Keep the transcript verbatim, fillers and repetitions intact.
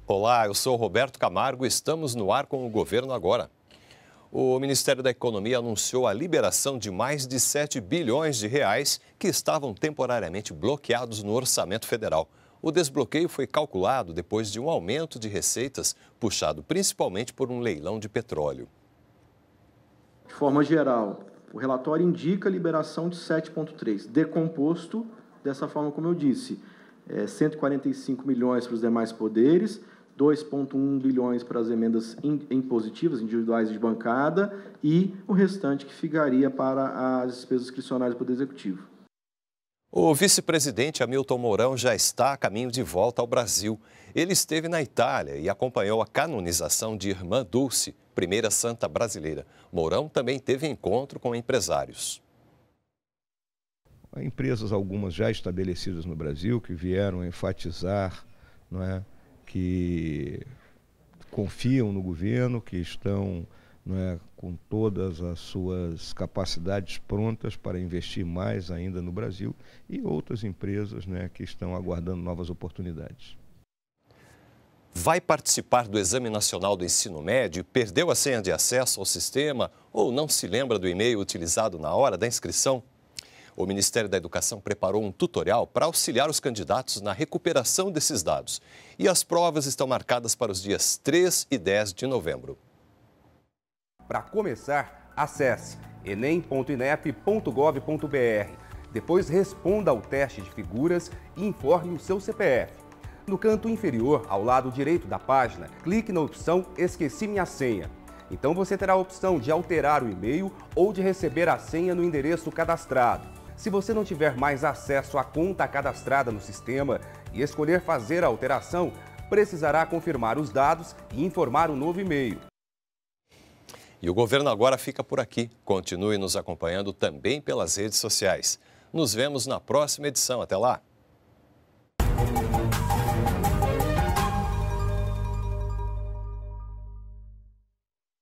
Olá, eu sou Roberto Camargo e estamos no ar com o Governo Agora. O Ministério da Economia anunciou a liberação de mais de sete bilhões de reais que estavam temporariamente bloqueados no orçamento federal. O desbloqueio foi calculado depois de um aumento de receitas puxado principalmente por um leilão de petróleo. De forma geral, o relatório indica a liberação de sete vírgula três, decomposto dessa forma como eu disse, é, cento e quarenta e cinco milhões para os demais poderes, dois vírgula um bilhões para as emendas impositivas, individuais de bancada e o restante que ficaria para as despesas discricionárias do Poder Executivo. O vice-presidente Hamilton Mourão já está a caminho de volta ao Brasil. Ele esteve na Itália e acompanhou a canonização de Irmã Dulce, primeira santa brasileira. Mourão também teve encontro com empresários. Há empresas, algumas já estabelecidas no Brasil, que vieram enfatizar, não é, que confiam no governo, que estão, não é, com todas as suas capacidades prontas para investir mais ainda no Brasil, e outras empresas, né, que estão aguardando novas oportunidades. Vai participar do Exame Nacional do Ensino Médio, perdeu a senha de acesso ao sistema ou não se lembra do e-mail utilizado na hora da inscrição? O Ministério da Educação preparou um tutorial para auxiliar os candidatos na recuperação desses dados. E as provas estão marcadas para os dias três e dez de novembro. Para começar, acesse enem ponto inep ponto gov ponto br. Depois responda ao teste de figuras e informe o seu C P F. No canto inferior, ao lado direito da página, clique na opção Esqueci minha senha. Então você terá a opção de alterar o e-mail ou de receber a senha no endereço cadastrado. Se você não tiver mais acesso à conta cadastrada no sistema e escolher fazer a alteração, precisará confirmar os dados e informar o novo e-mail. E o Governo Agora fica por aqui. Continue nos acompanhando também pelas redes sociais. Nos vemos na próxima edição. Até lá!